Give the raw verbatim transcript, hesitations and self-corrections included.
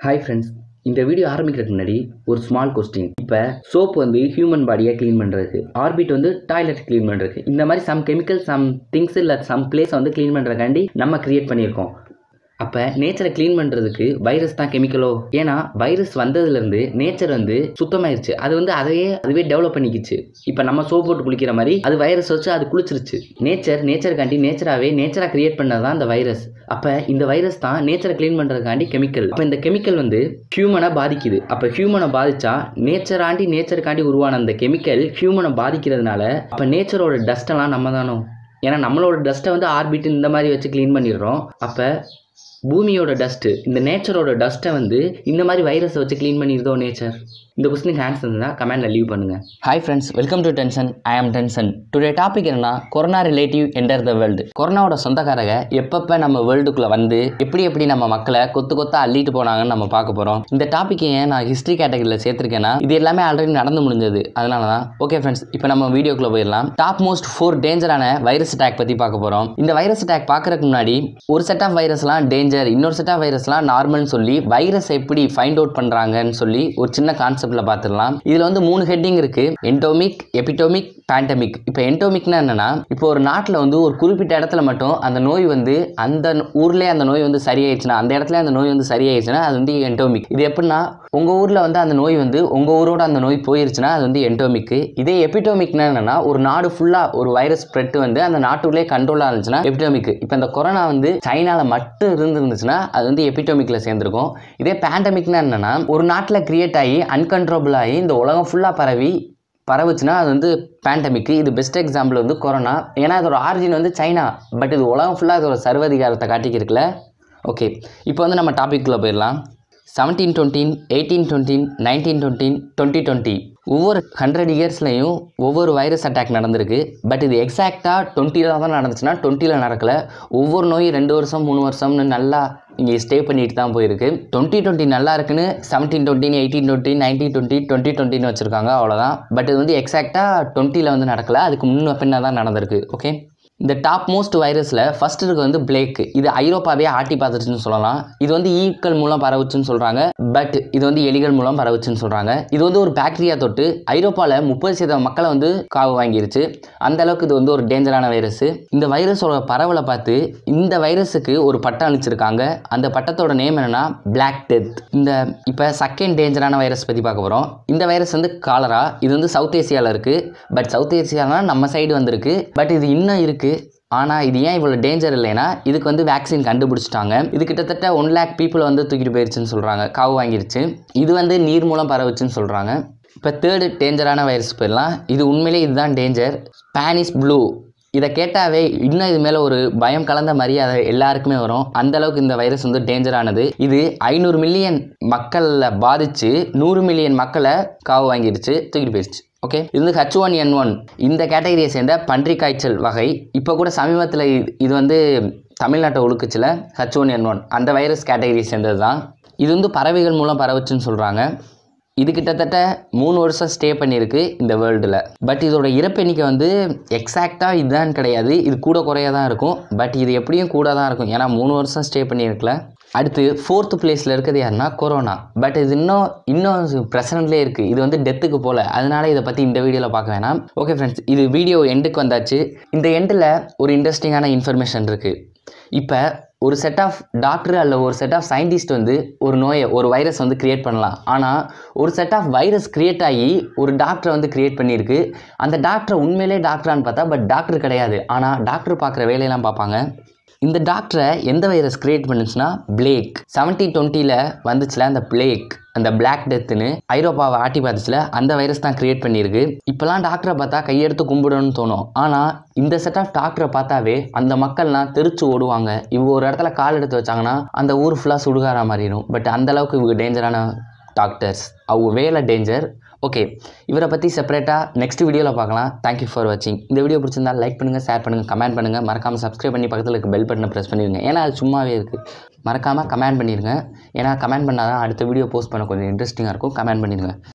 Hi friends, இந்த video ஆரம்பிக்கிறதுக்கு முன்னாடி ஒரு ஸ்மால் கொஸ்டின். இப்போ சோப் வந்து ஹியூமன் பாடியை க்ளீன் பண்ணுறதுக்கு, ஆர்பிட் வந்து டாய்லெட் க்ளீன் பண்ணுறதுக்கு, இந்த மாதிரி சம் கெமிக்கல் சம் திங்ஸ் இல்லை சம் பிளேஸை வந்து க்ளீன் பண்ணுறதுக்காண்டி நம்ம க்ரியேட் பண்ணியிருக்கோம். அப்போ நேச்சரை க்ளீன் பண்ணுறதுக்கு வைரஸ் தான் கெமிக்கலோ? ஏன்னா வைரஸ் வந்ததுலேருந்து நேச்சர் வந்து சுத்தமாயிருச்சு. அது வந்து அதையே அதுவே டெவலப் பண்ணிக்கிச்சு. இப்போ நம்ம சோப் போட்டு குளிக்கிற மாதிரி அது வைரஸ் வச்சு அது குளிச்சிருச்சு. நேச்சர் நேச்சருக்காண்டி நேச்சராகவே நேச்சராக க்ரியேட் பண்ணது தான் இந்த வைரஸ். அப்போ இந்த வைரஸ் தான் நேச்சரை க்ளீன் பண்ணுறதுக்காண்டி கெமிக்கல். அப்போ இந்த கெமிக்கல் வந்து ஹியூமனை பாதிக்குது. அப்போ ஹியூமனை பாதிச்சா நேச்சராண்டி நேச்சருக்காண்டி உருவான அந்த கெமிக்கல் ஹியூமனை பாதிக்கிறதுனால அப்போ நேச்சரோட டஸ்ட்டெல்லாம் நம்ம தானோ? ஏன்னா நம்மளோட டஸ்ட்டை வந்து ஆர்பிட் இந்த மாதிரி வச்சு க்ளீன் பண்ணிடுறோம். அப்போ பூமியோட டஸ்ட்டு இந்த நேச்சரோட டஸ்ட்டை வந்து இந்த மாதிரி வைரஸை வச்சு க்ளீன் பண்ணிடுதோ நேச்சர்? இந்த கொஸ்டினுக்கு ஆன்சர் இருந்தால் கமெண்ட்டில் லீவ் பண்ணுங்கள். Hi friends, welcome to tension. I am tension. Today topic என்னன்னா corona relative enter the world. கொரோனாவோட சொந்தக்காரங்க எப்பப்போ நம்ம வேர்ல்டுக்குள்ளே வந்து எப்படி எப்படி நம்ம மக்களை கொத்து கொத்தா அள்ளிட்டு போனாங்கன்னு நம்ம பார்க்க போகிறோம். இந்த டாப்பிக்கை ஏன் நான் ஹிஸ்ட்ரி கேட்டகரியில் சேர்த்துருக்கேன்னா இது எல்லாமே ஆல்ரெடி நடந்து முடிஞ்சது, அதனால தான். ஓகே ஃப்ரெண்ட்ஸ், இப்போ நம்ம வீடியோக்குள்ளே போயிடலாம். டாப் மோஸ்ட் ஃபோர் டேஞ்சரான வைரஸ் அட்டாக் பற்றி பார்க்க போகிறோம். இந்த வைரஸ் அட்டாக் பார்க்கறதுக்கு முன்னாடி ஒரு செட் ஆஃப் வைரஸ்லாம் டேஞ்சர், இன்னொரு செட் ஆஃப் வைரஸ்லாம் நார்மல்னு சொல்லி வைரஸ் எப்படி ஃபைண்ட் அவுட் பண்ணுறாங்கன்னு சொல்லி ஒரு சின்ன கான்செப்டில் பார்த்துடலாம். இதில் வந்து மூணு ஹெட்டிங் இருக்குது: என்டோமிக், எபிடோமிக், பேண்டமிக். இப்போ என்டோமிக்னா என்னன்னா, இப்போ ஒரு நாட்டில் வந்து ஒரு குறிப்பிட்ட இடத்துல மட்டும் அந்த நோய் வந்து அந்த ஊர்லேயே அந்த நோய் வந்து சரியாயிடுச்சுன்னா, அந்த இடத்துல அந்த நோய் வந்து சரியாயிடுச்சுன்னா அது வந்து என்டோமிக். இது எப்படின்னா, உங்கள் ஊரில் வந்து அந்த நோய் வந்து உங்கள் ஊரோட அந்த நோய் போயிருச்சுன்னா அது வந்து என்டோமிக்கு. இதே எபிடோமிக்னா என்னன்னா, ஒரு நாடு ஃபுல்லாக ஒரு வைரஸ் ஸ்ப்ரெட் வந்து அந்த நாட்டுக்குள்ளே கண்ட்ரோலாக இருந்துச்சுன்னா எபிடோமிக். இப்போ இந்த கொரோனா வந்து சைனாவில் மட்டும் இருந்துருந்துச்சுன்னா அது வந்து எபிடோமிக்ல சேர்ந்துருக்கும். இதே பேண்டமிக்னா என்னன்னா, ஒரு நாட்டில் கிரியேட் ஆகி அன்கண்ட்ரோபிள் ஆகி இந்த உலகம் ஃபுல்லாக பரவி பரவுச்சுன்னா அது வந்து பேண்டமிக். இது பெஸ்ட் எக்ஸாம்பிள் வந்து கொரோனா. ஏன்னா அதோட ஆரிஜின் வந்து சைனா, பட் இது உலகம் ஃபுல்லாக அதோட சர்வதிகாரத்தை காட்டிக்கிருக்குல. ஓகே, இப்போ வந்து நம்ம டாபிக்குள்ளே போயிடலாம். Seventeen twenty, eighteen twenty, nineteen twenty, twenty twenty ஒவ்வொரு ஹண்ட்ரட் இயர்ஸ்லையும் ஒவ்வொரு வைரஸ் அட்டாக் நடந்திருக்கு. பட் இது எக்ஸாக்டாக டுவெண்ட்டியில் தான் நடந்துச்சுன்னா டுவெண்ட்டியில் நடக்கலை. ஒவ்வொரு நோயும் ரெண்டு வருஷம் மூணு வருஷம்னு நல்லா இங்கே ஸ்டே பண்ணிட்டு தான் போயிருக்கு. டுவெண்ட்டி டுவெண்ட்டி நல்லா இருக்குன்னு seventeen twenty, eighteen twenty, nineteen twenty, twenty டுவெண்ட்டின்னு வச்சுருக்காங்க, அவ்வளோதான். பட் இது வந்து எக்ஸாக்டாக டுவெண்ட்டியில் வந்து நடக்கலை, அதுக்கு முன்ன பின்னா தான் நடந்திருக்கு. ஓகே, இந்த டாப் மோஸ்ட் வைரஸில் ஃபர்ஸ்ட் இருக்கு வந்து பிளேக். இது ஐரோப்பாவே ஆட்டி பார்த்துச்சுன்னு சொல்லலாம். இது வந்து ஈக்கள் மூலம் பரவுச்சுன்னு சொல்கிறாங்க, பட் இது வந்து எலிகள் மூலம் பரவுச்சுன்னு சொல்கிறாங்க. இது வந்து ஒரு பாக்டீரியா தொட்டு ஐரோப்பாவில் முப்பது சதவீதம் மக்களை வந்து காவு வாங்கிருச்சு. அந்த அளவுக்கு இது வந்து ஒரு டேஞ்சரான வைரஸ். இந்த வைரஸோட பரவலை பார்த்து இந்த வைரஸுக்கு ஒரு பட்டம் அளிச்சிருக்காங்க. அந்த பட்டத்தோட நேம் என்னன்னா பிளாக் டெத். இந்த இப்போ செகண்ட் டேஞ்சரான வைரஸ் பற்றி பார்க்க போகிறோம். இந்த வைரஸ் வந்து காலரா. இது வந்து சவுத் ஏசியாவில் இருக்குது. பட் சவுத் ஏசியானா நம்ம சைடு வந்திருக்கு. பட் இது இன்னும் இருக்குது. ஆனால் இது ஏன் இவ்வளோ டேஞ்சர் இல்லைன்னா, இதுக்கு வந்து வேக்சின் கண்டுபிடிச்சிட்டாங்க. இது கிட்டத்தட்ட ஒன் லேக் பீப்புள் வந்து தூக்கிட்டு போயிடுச்சுன்னு சொல்கிறாங்க, காவு வாங்கிருச்சு. இது வந்து நீர் மூலம் பரவுச்சுன்னு சொல்கிறாங்க. இப்போ தேர்டு டேஞ்சரான வைரஸ் போயிடலாம். இது உண்மையிலே இதுதான் டேஞ்சர். Spanish blue. இதை கேட்டாவே இன்னும் இது மேலே ஒரு பயம் கலந்த மரியாதை எல்லாருக்குமே வரும். அந்த அளவுக்கு இந்த வைரஸ் வந்து டேஞ்சரானது. இது ஐநூறு மில்லியன் மக்களை பாதித்து நூறு மில்லியன் மக்களை காவு வாங்கிடுச்சு, தூக்கிட்டு போயிடுச்சு. ஓகே, இது வந்து ஹெச் ஒன் என் ஒன் இந்த கேட்டகரியை சேர்ந்த பன்றி காய்ச்சல் வகை. இப்போ கூட சமீபத்தில் இது வந்து தமிழ்நாட்டை ஒழுக்குச்சில் ஹெச் ஒன் என் ஒன் அந்த வைரஸ் கேட்டகரியை சேர்ந்தது தான். இது வந்து பறவைகள் மூலம் பரவுச்சுன்னு சொல்கிறாங்க. இது கிட்டத்தட்ட மூணு வருஷம் ஸ்டே பண்ணியிருக்கு இந்த வேர்ல்டில். பட் இதோட இறப்பு எண்ணிக்கை வந்து எக்ஸாக்டாக இதுதான் கிடையாது, இது கூட குறையாக தான் இருக்கும். பட் இது எப்படியும் கூட தான் இருக்கும், ஏன்னா மூணு வருஷம் ஸ்டே பண்ணியிருக்கல. அடுத்து ஃபோர்த்து பிளேஸில் இருக்கிறது யாருன்னா கொரோனா. பட் இது இன்னும் இன்னும் ப்ரெசன்ட்லேயே இருக்குது. இது வந்து டெத்துக்கு போகல, அதனால இதை பற்றி இந்த வீடியோவில் பார்க்க வேணாம். ஓகே ஃப்ரெண்ட்ஸ், இது வீடியோ எண்டுக்கு வந்தாச்சு. இந்த எண்டில் ஒரு இன்ட்ரெஸ்டிங்கான இன்ஃபர்மேஷன் இருக்குது. இப்போ ஒரு செட் ஆஃப் டாக்டர் அல்ல ஒரு செட் ஆஃப் சயின்டிஸ்ட் வந்து ஒரு நோயை ஒரு வைரஸ் வந்து கிரியேட் பண்ணலாம். ஆனால் ஒரு செட் ஆஃப் வைரஸ் கிரியேட் ஆகி ஒரு டாக்டரை வந்து கிரியேட் பண்ணியிருக்கு. அந்த டாக்டரை உண்மையிலே டாக்டரான்னு பார்த்தா பட் டாக்டர் கிடையாது. ஆனால் டாக்டர் பார்க்குற வேலையெல்லாம் பார்ப்பாங்க. இந்த டாக்டரை எந்த வைரஸ் கிரியேட் பண்ணுச்சுன்னா பிளேக். செவன்டீன் டுவெண்ட்டியில் வந்துச்சுல அந்த பிளேக், அந்த பிளாக் டெத்துன்னு ஐரோப்பாவை ஆட்டி பார்த்துச்சுல அந்த வைரஸ் தான் கிரியேட் பண்ணியிருக்கு. இப்போலாம் டாக்டரை பார்த்தா கையெடுத்து கும்பிடணும்னு தோணும். ஆனால் இந்த செட் ஆஃப் டாக்டரை பார்த்தாவே அந்த மக்கள்லாம் தெரிச்சு ஓடுவாங்க. இவங்க ஒரு இடத்துல கால் எடுத்து வச்சாங்கன்னா அந்த ஊர் ஃபுல்லாக சுடுகாரா மாறிடும். பட் அந்தளவுக்கு இவங்க டேஞ்சரான டாக்டர்ஸ், அவங்க வேலை டேஞ்சர். ஓகே, இவரை பற்றி செப்பரேட்டாக நெக்ஸ்ட் வீடியோவில் பார்க்கலாம். தேங்க்யூ ஃபார் வாட்சிங். இந்த வீடியோ பிடிச்சிருந்தால் லைக் பண்ணுங்கள், ஷேர் பண்ணுங்கள், கமெண்ட் பண்ணுங்கள். மறக்காமல் சப்ஸ்கிரைப் பண்ணி பக்கத்தில் இருக்க பெல் பட்டனை ப்ரெஸ் பண்ணிடுங்க. ஏன்னா அது சும்மாவே இருக்குது. மறக்காமல் கமெண்ட் பண்ணிடுங்க. ஏன்னா கமெண்ட் பண்ணால் தான் அடுத்த வீடியோ போஸ்ட் பண்ண கொஞ்சம் இன்ட்ரெஸ்டிங்காக இருக்கும். கமெண்ட் பண்ணிடுங்க.